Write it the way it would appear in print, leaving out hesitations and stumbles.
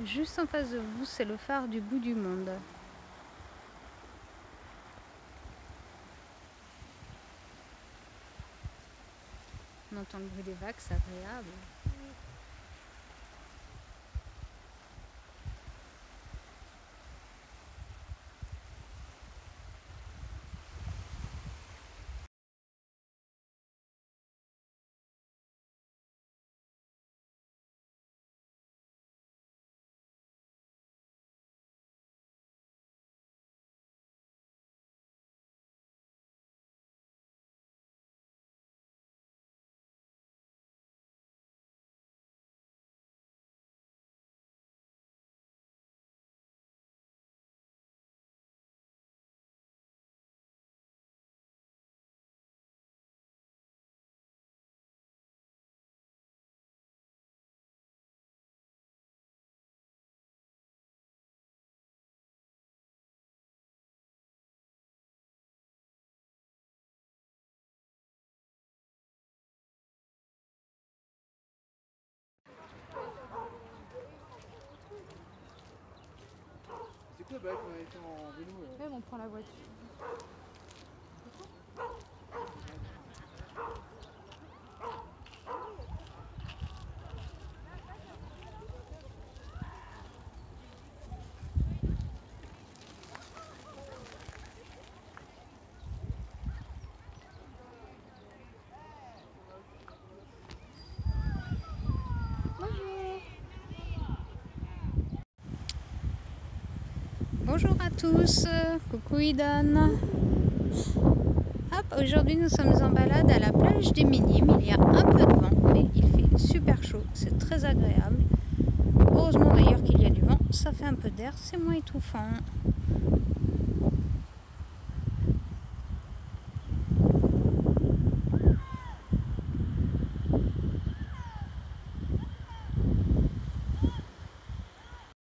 Juste en face de vous, c'est le phare du bout du monde. On entend le bruit des vagues, c'est agréable. C'est quoi, bah, qu'on a été en vélo Là, on prend la voiture. Bonjour à tous, coucou Idan. Hop, aujourd'hui nous sommes en balade à la plage des Minimes. Il y a un peu de vent, mais il fait super chaud, c'est très agréable. Heureusement d'ailleurs qu'il y a du vent, ça fait un peu d'air, c'est moins étouffant.